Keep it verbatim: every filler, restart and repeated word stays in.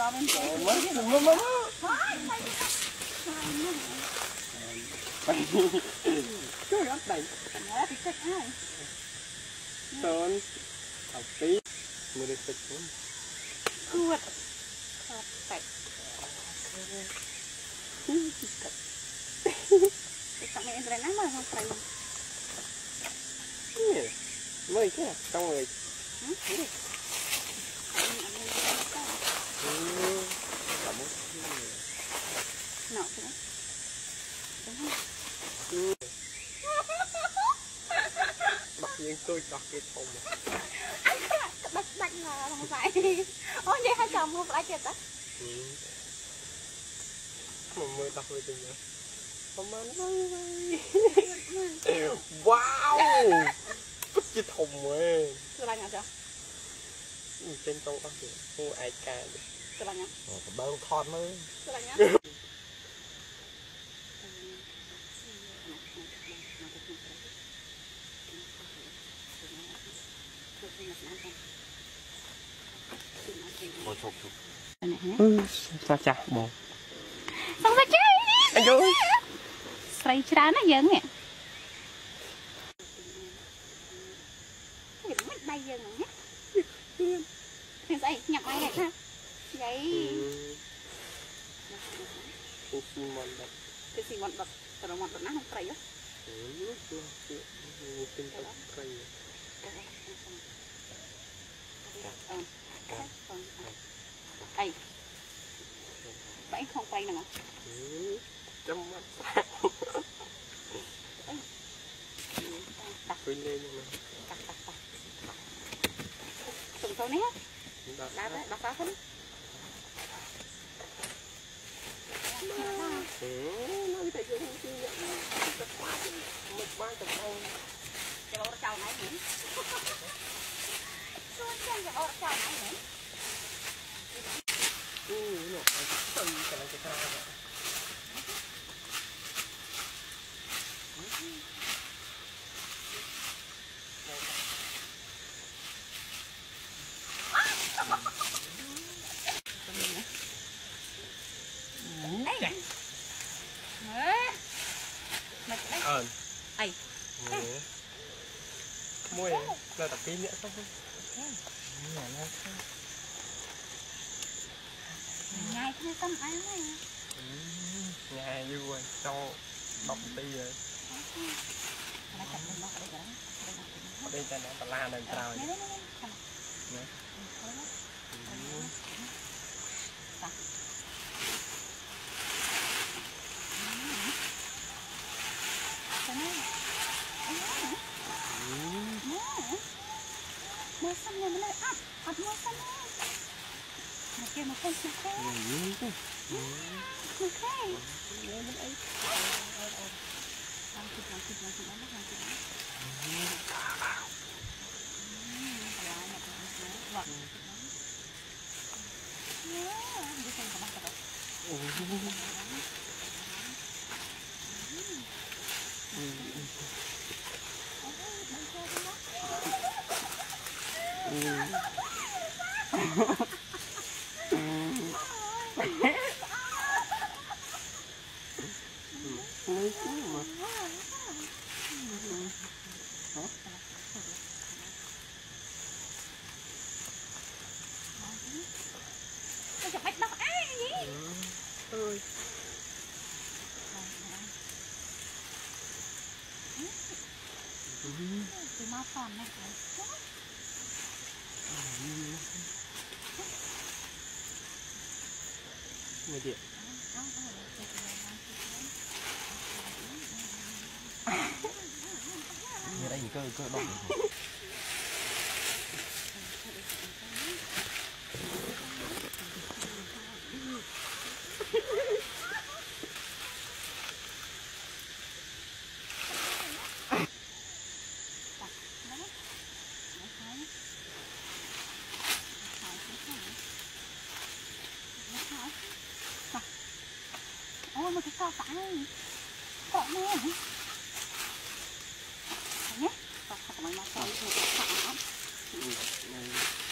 bò bên kia. Trời ơi đầy. Nó thì thích ai. Sơn. Học tí. Mười được thích không? Cướt. Cướt tạch. Cái cặp mẹ này nó mà không phải. Nè. Mới cái xong rồi. Hả? Nọ thế. Bắt những tôi đọc cái thùng. Bắt bắt là không phải. Ôi vậy hai chồng không phải chết á. Mà mới đọc về từng nữa. Wow. Cúp cái thùng rồi. Chưa bao nhiêu chưa? Trên trong đó kìa. Mua ai ca đi. Chưa bao nhiêu? Ờ, bao thon mới. Chưa bao nhiêu? Ừ, sao chả bò. Xong rồi chứ. Anh ơi. Sấy chán á dân nè. Bay dân nè. Thì dậy nhập bay này ha. Vậy. Cái xì mòn đập. Cái xì mòn đập. Tao mòn đập nó không phải á. Ừ, tinh tóc cây. Ê. Vậy không quay nè mà. Ừ, chăm mắt. Đặt lên nè. Đặt đặt đặt. Tùng thôi nè. Đặt đặt đặt đặt thôi. Ừ, nó phải dùng chi nhận. Đặt quá chứ. Một ba tập không. Cho nó chào này nhỉ. Tôi xem cho nó chào này nhỉ. Ừ, nó phải tầm cái này cái ra rồi. Ờ. Ai. Môi là tập pin nữa không? Ngày không tâm ăn này. Ngày vui cho bọc tí rồi. Ở đây cho nó la này trào. Nè. Mua xăm nhà mình lại ấp, ấp mua xăm này. Mà kia mà không xăm thế. Mà thế. Lấy mình ấy. Làm thịt, làm thịt, làm thịt, làm thịt, làm thịt. Vâng. Đi xem có mắt thật không? Tôi chụp bạch đọc ai nhỉ? Ơi. Từ mau phòn này. Mày điện. Như đây thì cơ cơ đọc. Ôi mà cái sao phải cọ nè nhé, cọ cọ mà nó sao